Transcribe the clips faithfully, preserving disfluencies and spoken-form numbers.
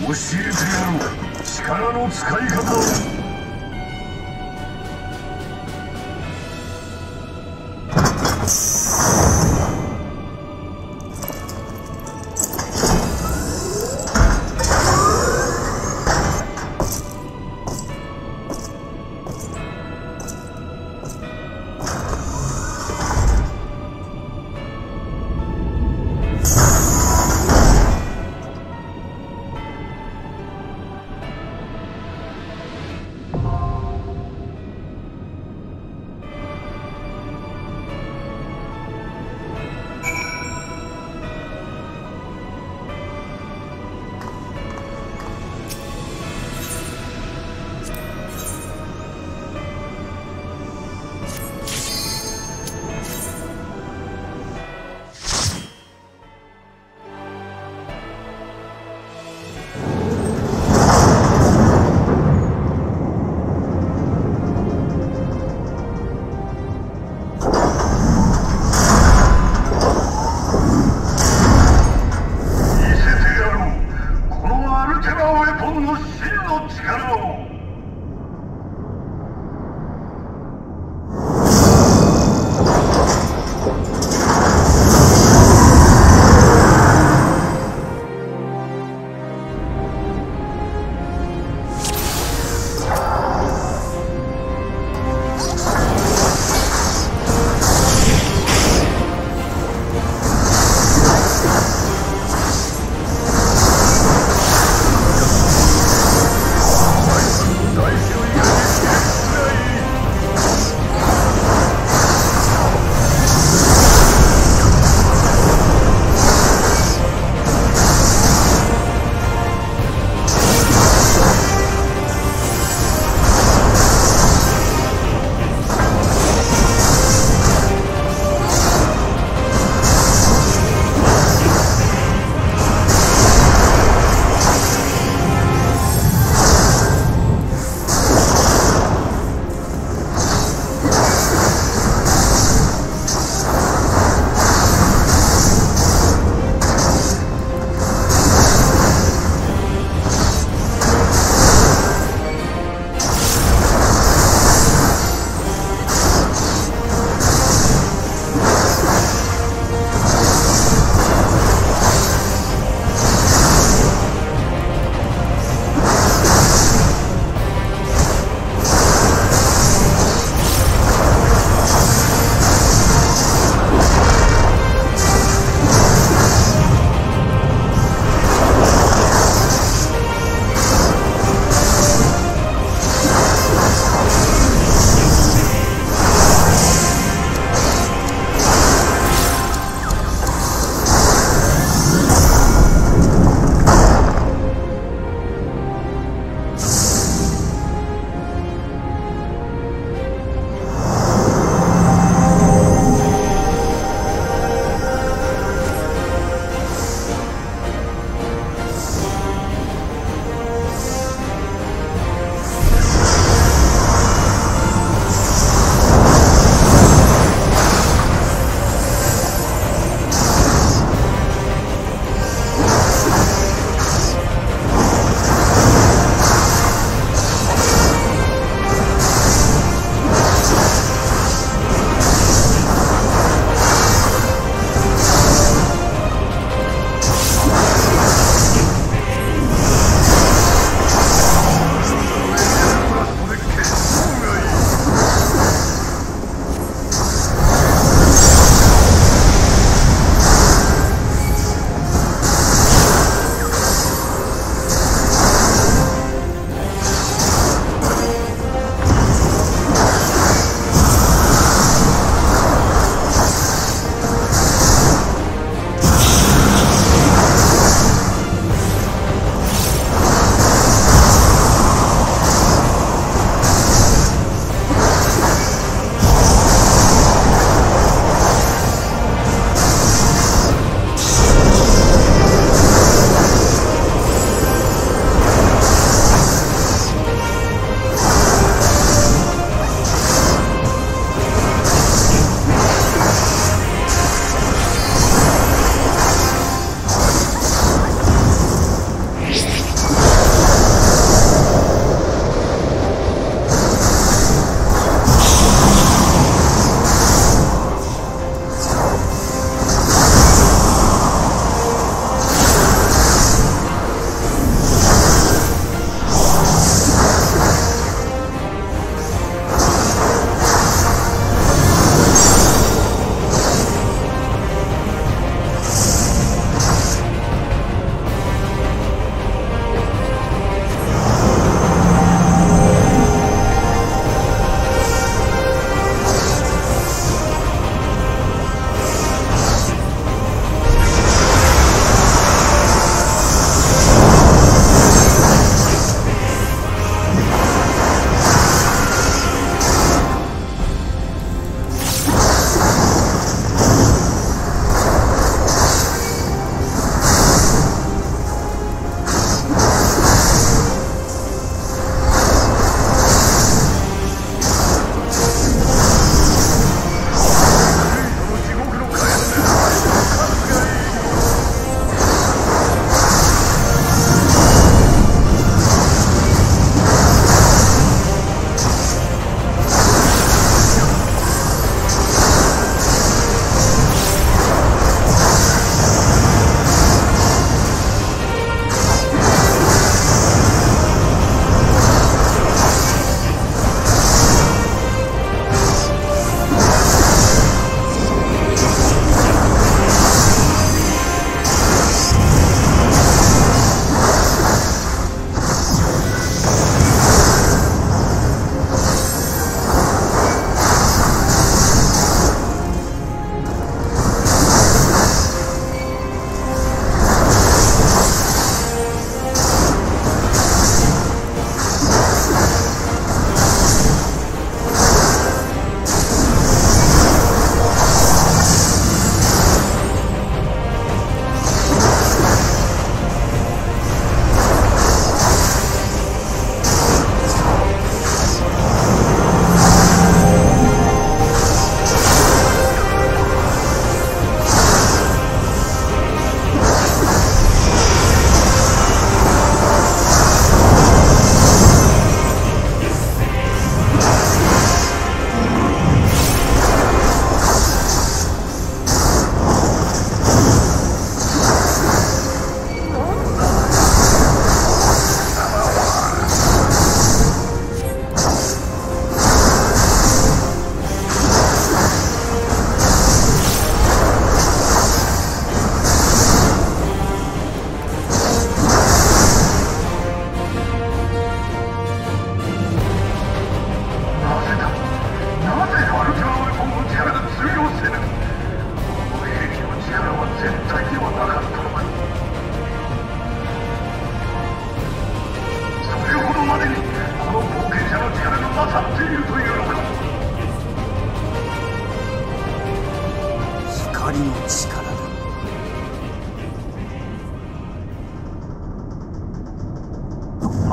教えてやろう、力の使い方を。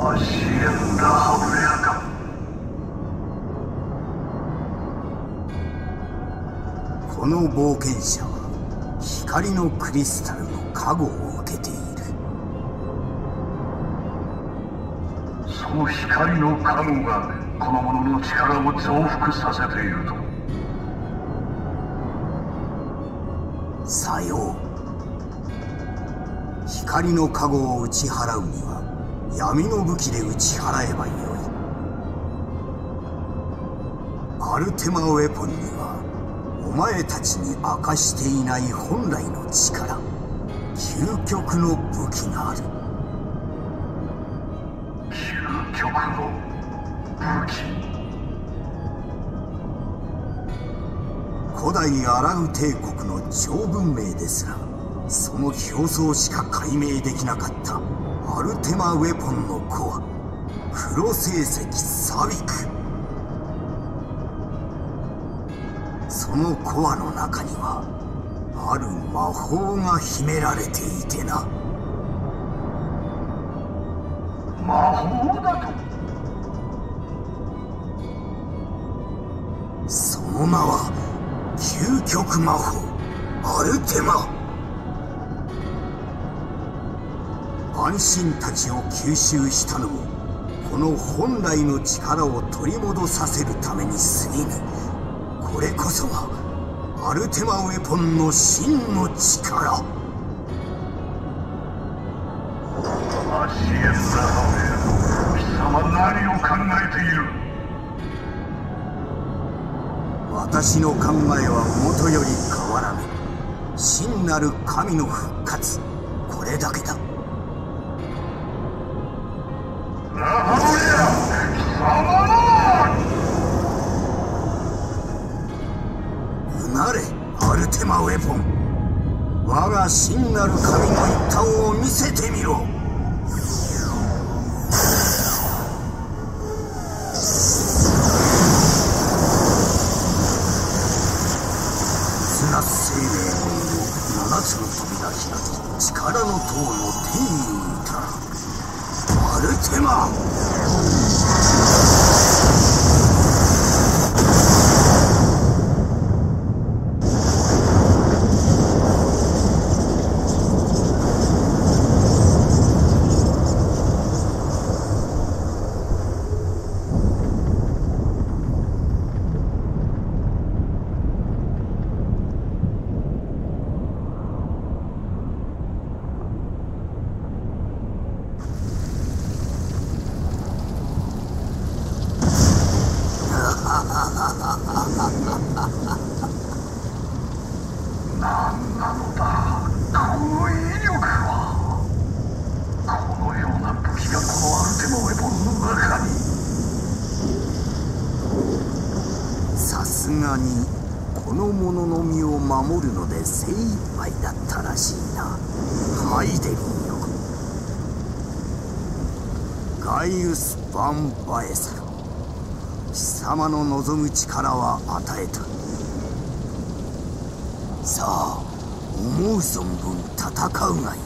シエンダ・ハブレアか。 この冒険者は光のクリスタルの加護を受けている。 その光の加護がこの者の力を増幅させていると。 さよう。光の加護を打ち払うには闇の武器で打ち払えばよい。アルテマウェポンにはお前たちに明かしていない本来の力、究極の武器がある。 究極の武器。 古代アラウ帝国の超文明ですらその表層しか解明できなかったアルテマウェポンのコア、黒星石サビク。そのコアの中にはある魔法が秘められていてな。 魔法だと？ その名は究極魔法アルテマ。安心たちを吸収したのもこの本来の力を取り戻させるために過ぎぬ。これこそがアルテマウェポンの真の力。 アシエンダ・ハブレア、貴様何を考えている？ 私の考えは元より変わらぬ。真なる神の復活、これだけだ。 ラハブレア、貴様うなれアルテマウェポン、我が真なる神の一端を見せてみろ。綱生命門を七つの扉開き力の塔の天にいたアルテマ。 何なのだこの威力は。このような武器がこのアルテマウェポンの中に。 さすがにこの者の身を守るので精一杯だったらしいな。ハイデリンよ。ガイウス・バン・バエサル、貴様の望む力は与えた。さあ思う存分戦うがいい。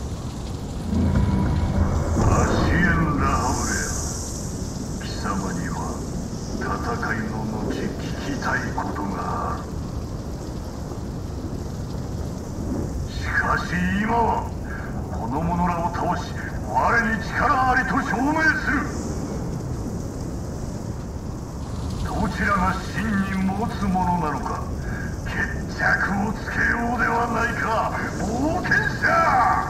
アシエンダ・ハブレア、貴様には戦いの後聞きたいことがある。しかし今はこの者らを倒し我に力ありと証明する。どちらが真に持つものなのか決着をつけようではないか冒険者。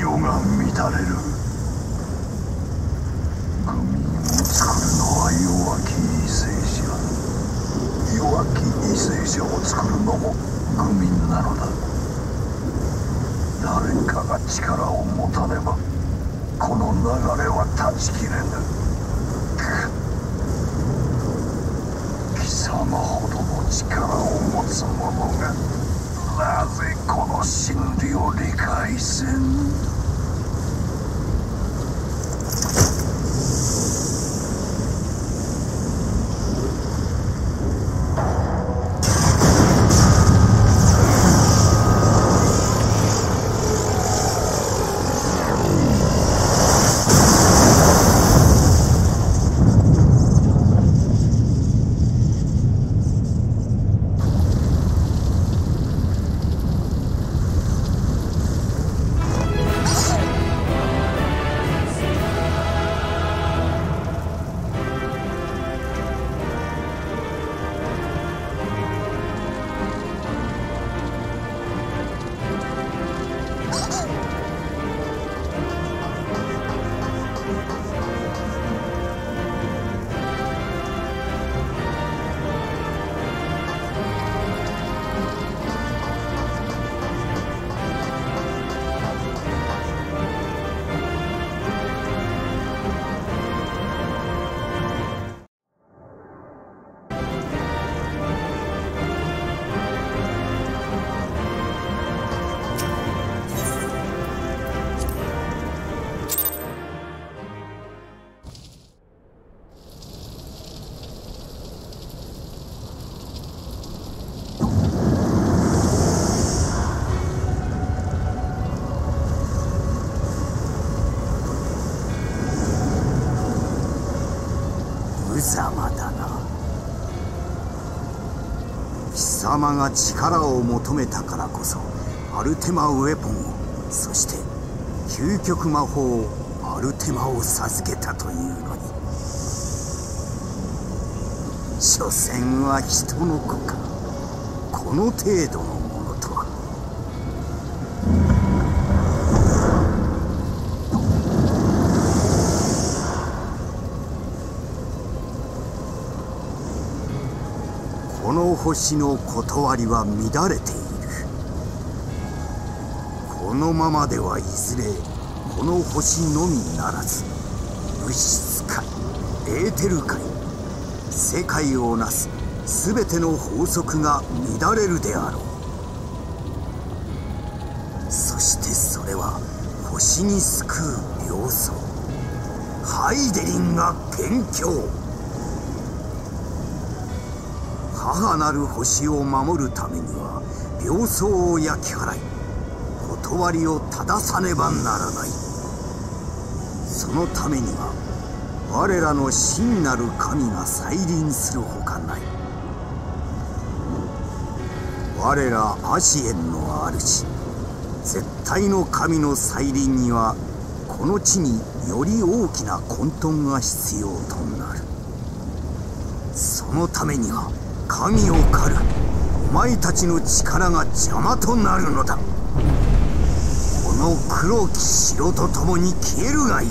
世が乱れる。愚民を作るのは弱き為政者。弱き為政者を作るのも愚民なのだ。誰かが力を持たねばこの流れは断ち切れぬ。貴様ほどの力を持つ者がなぜこの真理を理解せん。無様だな。貴様が力を求めたからこそアルテマウェポンを、そして究極魔法アルテマを授けたというのに、所詮は人の子か。この程度のものとは。この星の断りは乱れている。このままではいずれこの星のみならず物質界、エーテル界、世界をなす全ての法則が乱れるであろう。そしてそれは星に救う病巣、ハイデリンが元凶。母なる星を守るためには病巣を焼き払い、断りを正さねばならない。そのためには我らの真なる神が再臨するほかない。我らアシエンの主、絶対の神の再臨にはこの地により大きな混沌が必要となる。そのためには神を狩るお前たちの力が邪魔となるのだ。この黒き城と共に消えるがいい。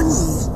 に。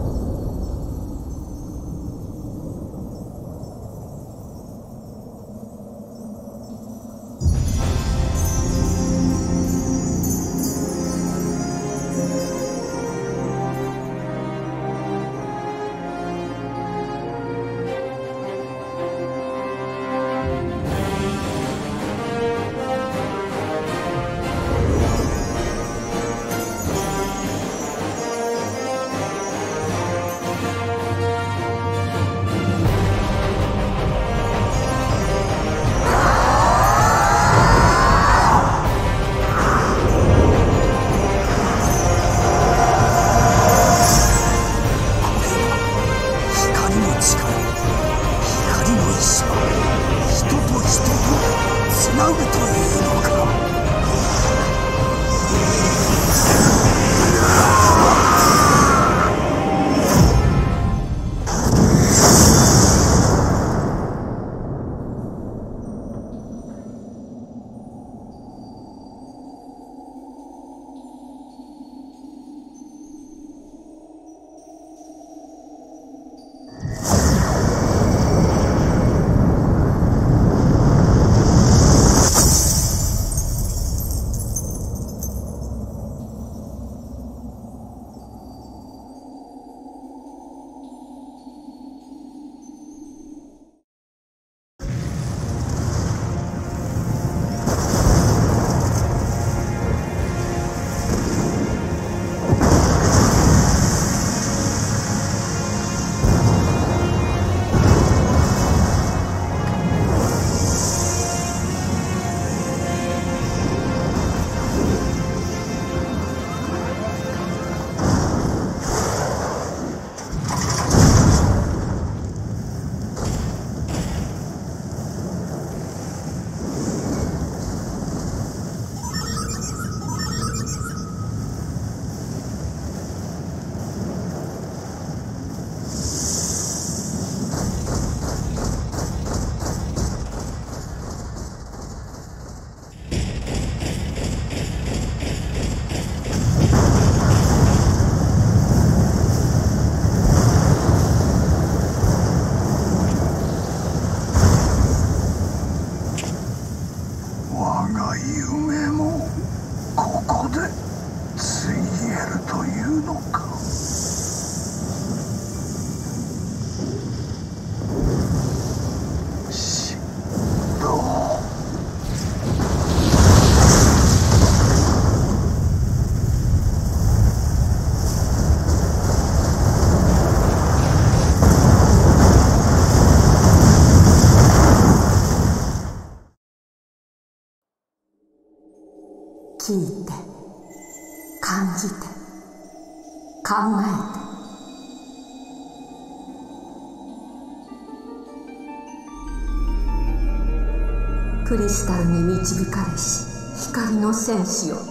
聞いて、感じて、考えて。クリスタルに導かれし光の戦士よ、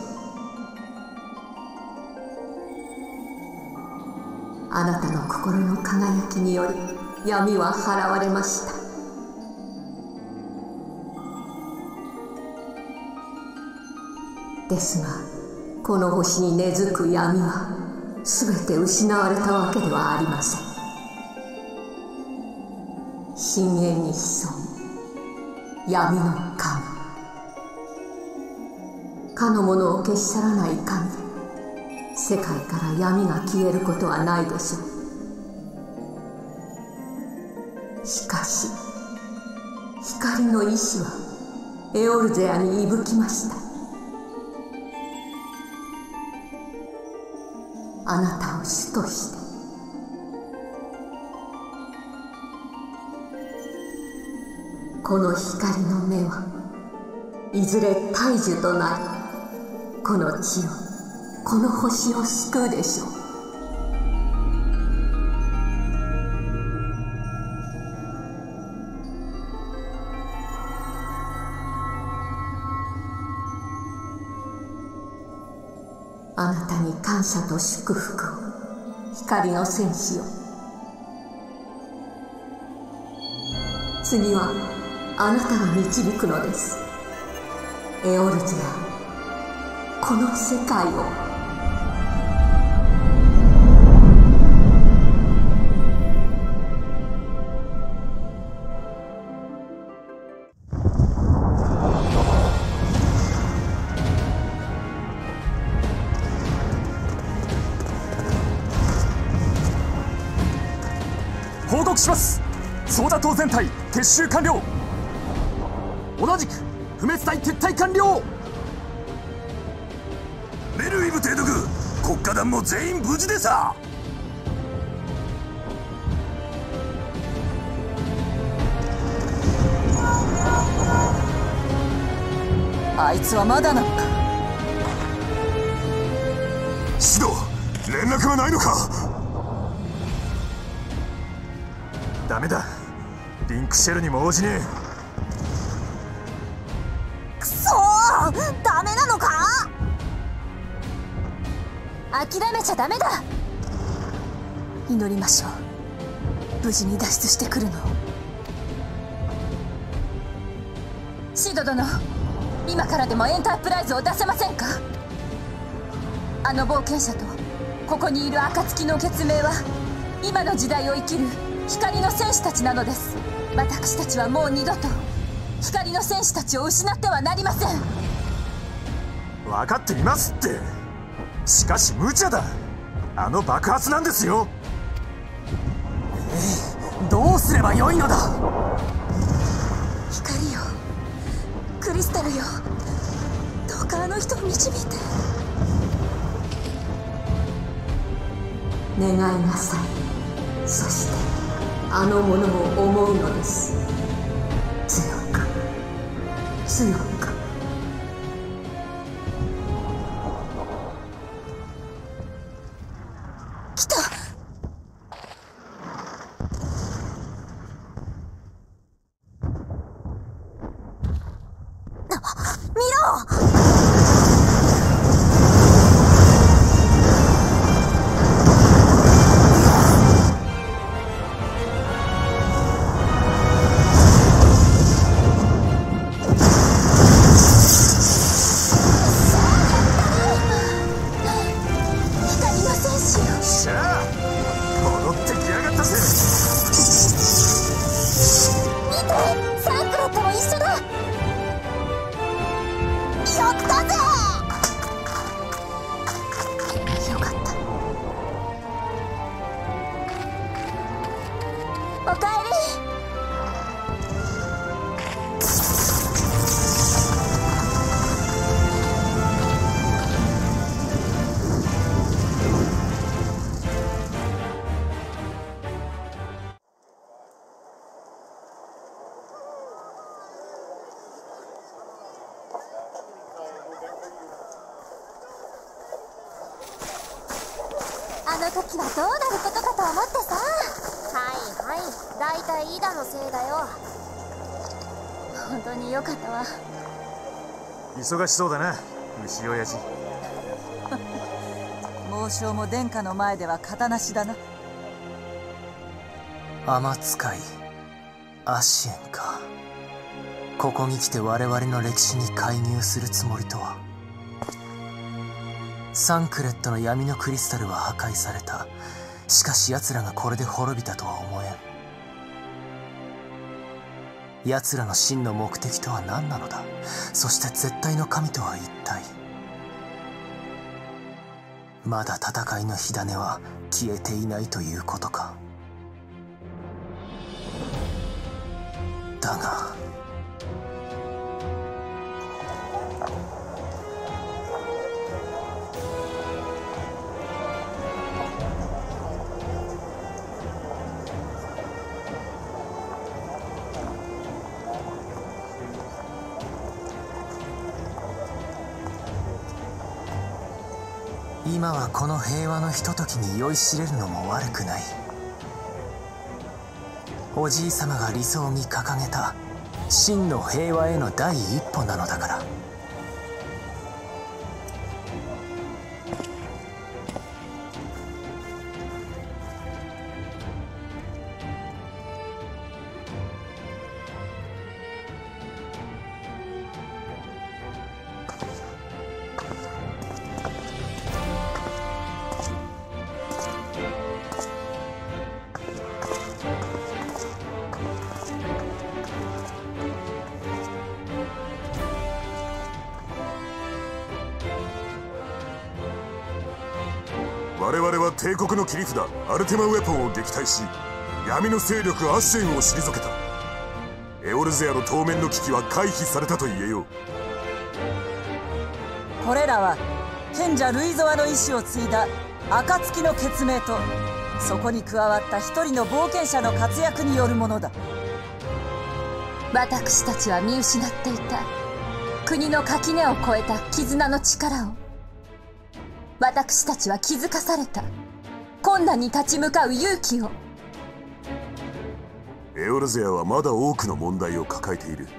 あなたの心の輝きにより闇は払われました。ですがこの星に根付く闇は全て失われたわけではありません。深淵に潜む闇の神、かの者を消し去らない神で世界から闇が消えることはないでしょう。しかし光の意志はエオルゼアに息吹きました。あなたを主として、この光の目はいずれ大樹となり、この地を、この星を救うでしょう。あなたに感謝と祝福を、光の戦士よ。次はあなたが導くのです。エオルゼア、この世界を。 します。ソーダ島全体撤収完了。 同じく不滅隊撤退完了。 メルウィブ提督、国家団も全員無事でさ。 あいつはまだなのか。 シド、連絡はないのか。 ダメだ、リンクシェルにも応じねえ。 くそー、ダメなのか。諦めちゃダメだ。祈りましょう、無事に脱出してくるのを。シド殿、今からでもエンタープライズを出せませんか。あの冒険者とここにいる暁の月明は今の時代を生きる光の戦士たちなのです。私たちはもう二度と光の戦士たちを失ってはなりません。 分かっていますって。しかし無茶だ。あの爆発なんですよ。 ええ、どうすればよいのだ。 光よ、クリスタルよ、どうかあの人を導いて。 願いなさい。そしてあの者を思うのです。強く強く。 来た。見ろ。あの時はどうなることかと思ってさ。 はいはい、だいたいイダのせいだよ。 本当によかったわ。 忙しそうだな、牛親父。 猛将も殿下の前では型なしだな。 天使いアシエンか。ここに来て我々の歴史に介入するつもりとは。サンクレットの闇のクリスタルは破壊された。しかし奴らがこれで滅びたとは思えん。奴らの真の目的とは何なのだ。そして絶対の神とは一体。まだ戦いの火種は消えていないということか。だが今はこの平和のひとときに酔いしれるのも悪くない。おじいさまが理想に掲げた真の平和への第一歩なのだから。 我々は帝国の切り札アルテマウェポンを撃退し、 闇の勢力アシェンを退けた。エオルゼアの当面の危機は回避されたと言えよう。 これらは賢者ルイゾアの意志を継いだ暁の血命と、そこに加わった一人の冒険者の活躍によるものだ。 私たちは見失っていた国の垣根を越えた絆の力を。私たちは気づかされた困難に立ち向かう勇気を。 エオルゼアはまだ多くの問題を抱えている。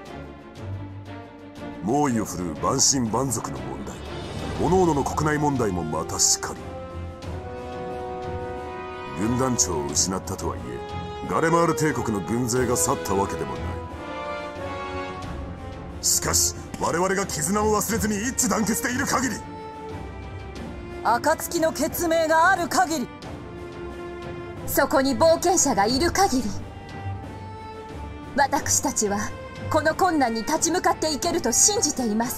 猛威を振るう万神万族の問題、各々の国内問題もまたしかり。軍団長を失ったとはいえ、ガレマール帝国の軍勢が去ったわけでもない。しかし我々が絆を忘れずに一致団結でいる限り、 暁の血命がある限り、 そこに冒険者がいる限り、私たちはこの困難に立ち向かっていけると信じています。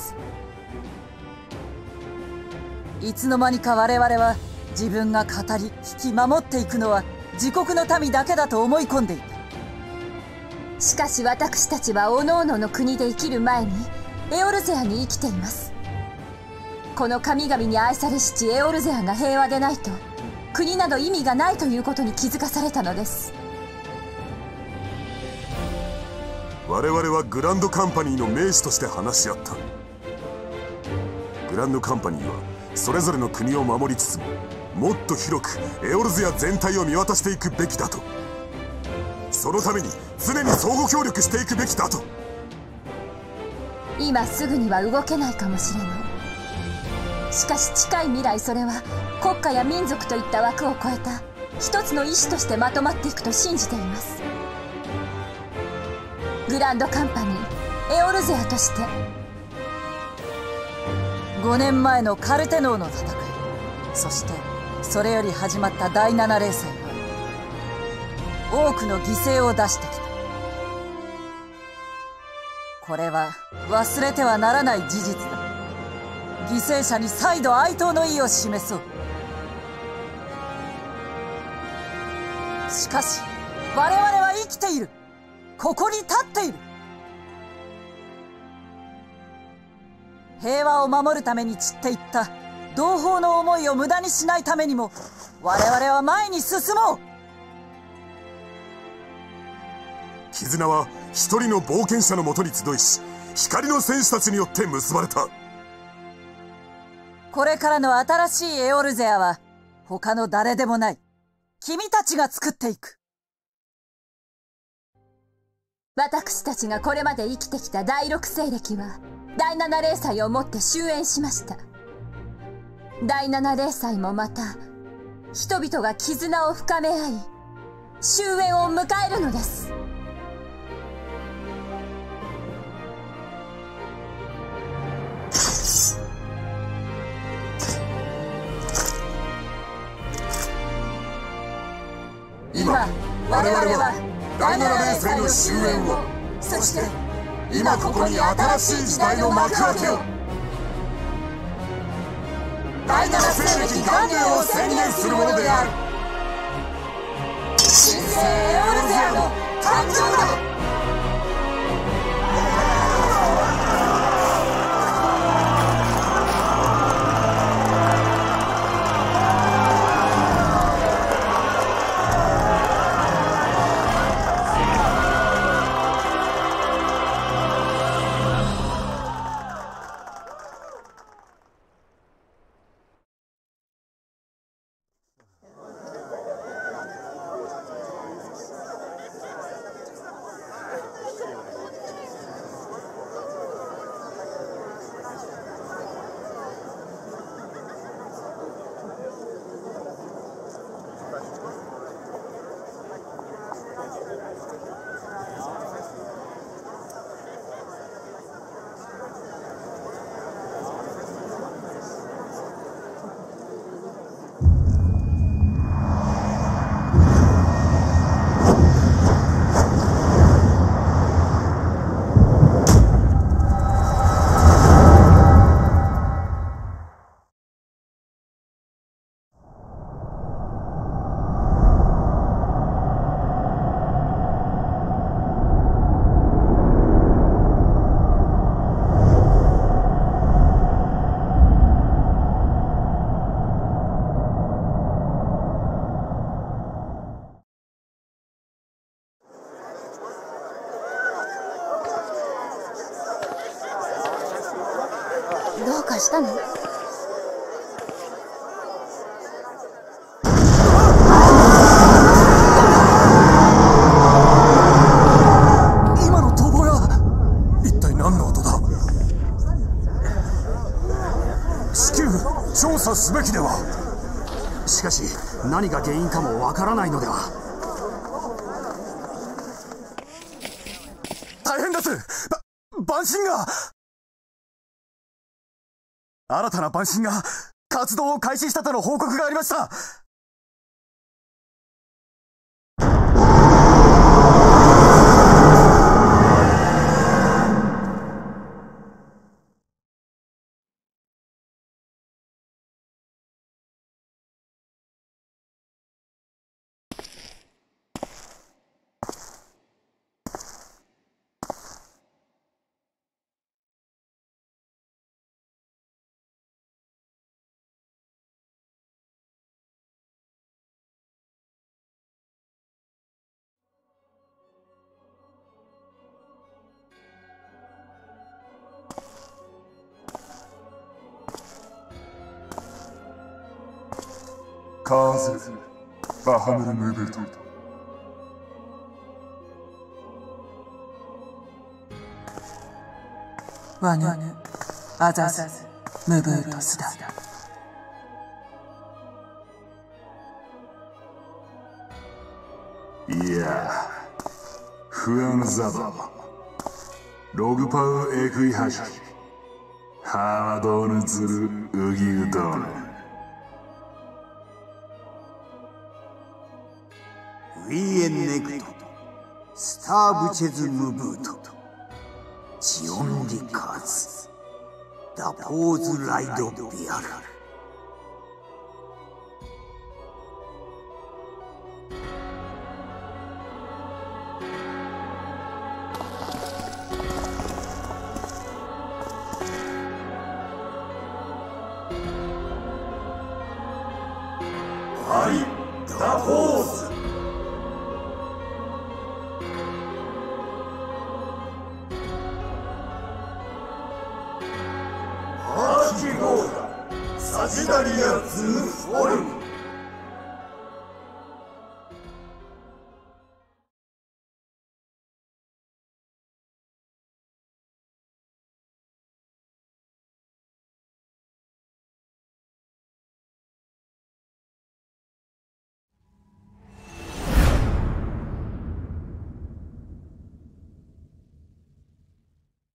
いつの間にか我々は自分が語り引き守っていくのは自国の民だけだと思い込んでいた。 しかし私たちは各々の国で生きる前にエオルゼアに生きています。この神々に愛されし地エオルゼアが平和でないと国など意味がないということに気づかされたのです。 我々はグランドカンパニーの名士として話し合った。グランドカンパニーはそれぞれの国を守りつつも、もっと広くエオルゼア全体を見渡していくべきだと。そのために常に相互協力していくべきだと。 今すぐには動けないかもしれない。しかし近い未来、それは国家や民族といった枠を超えた一つの意志としてまとまっていくと信じています。グランドカンパニーエオルゼアとして。 ごねんまえのカルテノーの戦い、そしてそれより始まっただいなな連戦は多くの犠牲を出してきた。これは忘れてはならない事実だ。犠牲者に再度哀悼の意を示そう。しかし我々は生きている。ここに立っている。平和を守るために散っていった同胞の思いを無駄にしないためにも、我々は前に進もう。 絆は一人の冒険者のもとに集いし、光の戦士たちによって結ばれた。 これからの新しいエオルゼアは他の誰でもない君たちが作っていく。 私たちがこれまで生きてきた第六勢力は第七霊祭をもって終焉しました。第七霊祭もまた人々が絆を深め合い終焉を迎えるのです。 今我々は第七霊祭の終焉を、そして今ここに新しい時代の幕開けを、第七勢力元年を宣言するものである。新生エオルゼアの誕生だ。 したの？ 今の逃亡や一体何の音だ？至急調査すべきでは。しかし何が原因かもわからないのでは。大変です。ば蛮神が新たな蛮神が活動を開始したとの報告がありました。 カーゼ・バハムル・ムーブルト。 ワヌ・アザズ・ムブートスだ。 いや、フアンザバログパウエクイハジハードーヌズルウギウドーヌウィエンネクトスターブチェズムブートジオンリカーズダポーズライドビアル。 はい、ダポーズ